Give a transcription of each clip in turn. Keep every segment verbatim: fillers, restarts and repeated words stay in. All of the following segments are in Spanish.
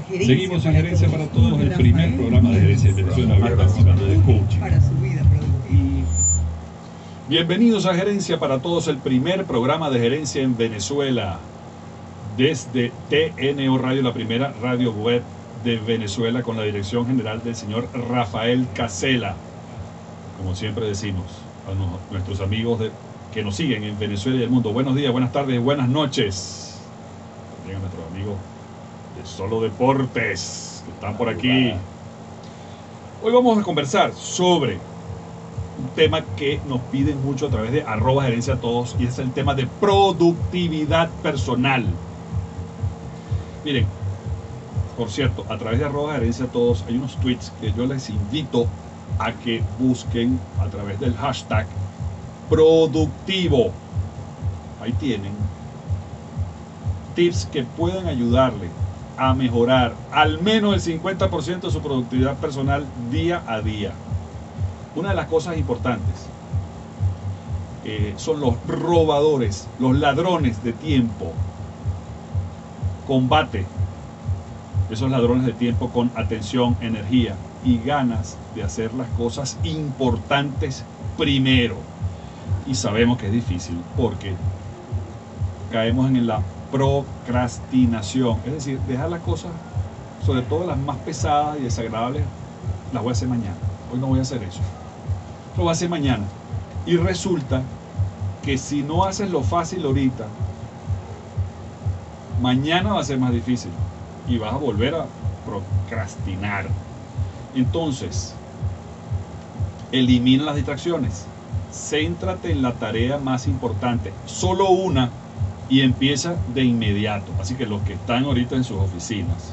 Gerencia Seguimos en Gerencia para Todos, el primer programa de gerencia de Venezuela, hablando de coaching. Para su vida productiva. Bienvenidos a Gerencia para Todos, el primer programa de gerencia en Venezuela, desde T N O Radio, la primera radio web de Venezuela, con la dirección general del señor Rafael Casela. Como siempre decimos a nuestros amigos de, que nos siguen en Venezuela y el mundo, buenos días, buenas tardes, buenas noches. También a nuestros amigos de Solo Deportes, que están por aquí. Hoy vamos a conversar sobre un tema que nos piden mucho a través de arroba gerencia a todos, y es el tema de productividad personal. Miren, por cierto, a través de arroba gerencia a todos hay unos tweets que yo les invito a que busquen a través del hashtag productivo. Ahí tienen tips que pueden ayudarle a mejorar al menos el cincuenta por ciento de su productividad personal día a día. Una de las cosas importantes eh, son los robadores, los ladrones de tiempo. Combate esos ladrones de tiempo con atención, energía y ganas de hacer las cosas importantes primero. Y sabemos que es difícil porque caemos en la procrastinación, es decir, dejar las cosas, sobre todo las más pesadas y desagradables, las voy a hacer mañana. Hoy no voy a hacer eso, lo voy a hacer mañana. Y resulta que si no haces lo fácil ahorita, mañana va a ser más difícil y vas a volver a procrastinar. Entonces, elimina las distracciones, céntrate en la tarea más importante, solo una, y empieza de inmediato. Así que los que están ahorita en sus oficinas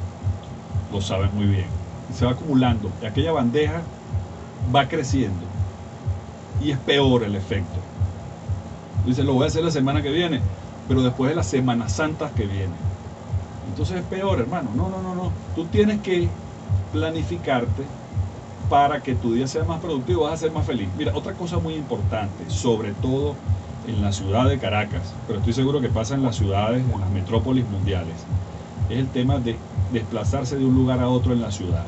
lo saben muy bien. Se va acumulando y aquella bandeja va creciendo y es peor el efecto. Dice, lo voy a hacer la semana que viene, pero después de las Semanas Santas que vienen. Entonces es peor, hermano. No, no, no, no. Tú tienes que planificarte para que tu día sea más productivo, vas a ser más feliz. Mira, otra cosa muy importante, sobre todo en la ciudad de Caracas, pero estoy seguro que pasa en las ciudades, en las metrópolis mundiales, es el tema de desplazarse de un lugar a otro en la ciudad.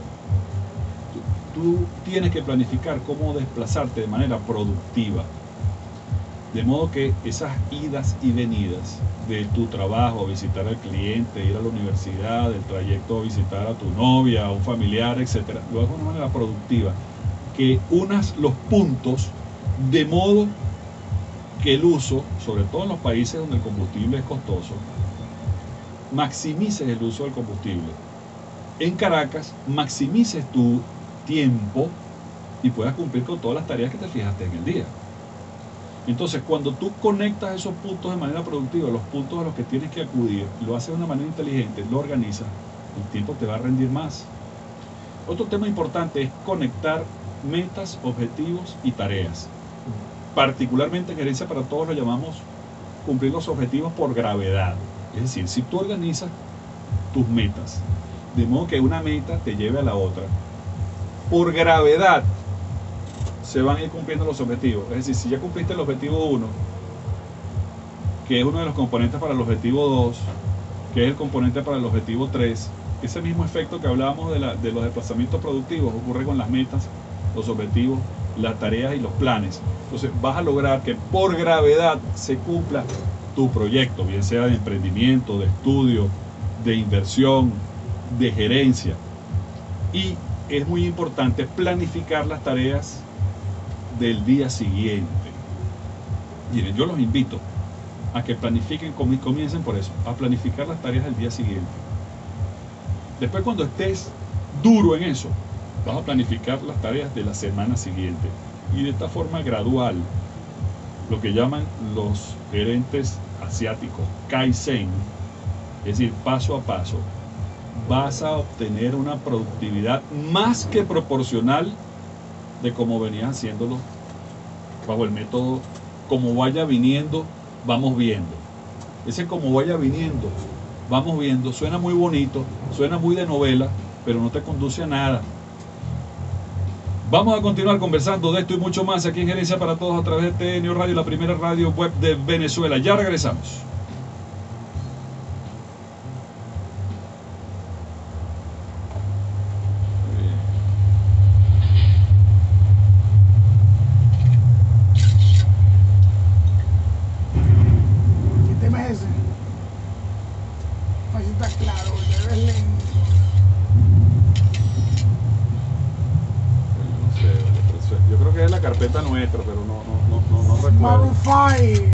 Tú, tú tienes que planificar cómo desplazarte de manera productiva, de modo que esas idas y venidas de tu trabajo, visitar al cliente, ir a la universidad, del trayecto a visitar a tu novia, a un familiar, etcétera, lo hagas de una manera productiva, que unas los puntos de modo que el uso, sobre todo en los países donde el combustible es costoso, maximices el uso del combustible. En Caracas, maximices tu tiempo y puedas cumplir con todas las tareas que te fijaste en el día. Entonces, cuando tú conectas esos puntos de manera productiva, los puntos a los que tienes que acudir, lo haces de una manera inteligente, lo organizas, el tiempo te va a rendir más. Otro tema importante es conectar metas, objetivos y tareas. Particularmente en Gerencia para Todos lo llamamos cumplir los objetivos por gravedad. Es decir, si tú organizas tus metas, de modo que una meta te lleve a la otra, por gravedad se van a ir cumpliendo los objetivos. Es decir, si ya cumpliste el objetivo uno, que es uno de los componentes para el objetivo dos, que es el componente para el objetivo tres, ese mismo efecto que hablábamos de, la, de los desplazamientos productivos ocurre con las metas, los objetivos, las tareas y los planes. Entonces vas a lograr que por gravedad se cumpla tu proyecto, bien sea de emprendimiento, de estudio, de inversión, de gerencia. Y es muy importante planificar las tareas del día siguiente. Miren, yo los invito a que planifiquen, comiencen por eso, a planificar las tareas del día siguiente. Después, cuando estés duro en eso, vas a planificar las tareas de la semana siguiente. Y de esta forma gradual, lo que llaman los gerentes asiáticos Kaizen, es decir, paso a paso, vas a obtener una productividad más que proporcional de cómo venías haciéndolo bajo el método como vaya viniendo, vamos viendo. Ese como vaya viniendo, vamos viendo, suena muy bonito, suena muy de novela, pero no te conduce a nada. Vamos a continuar conversando de esto y mucho más aquí en Gerencia para Todos a través de T N O Radio, la primera radio web de Venezuela. Ya regresamos. Claro, debes leer. No sé, vale, pero eso- yo creo que es la carpeta nuestra, pero no, no, no, no, no recuerdo. Maroon five.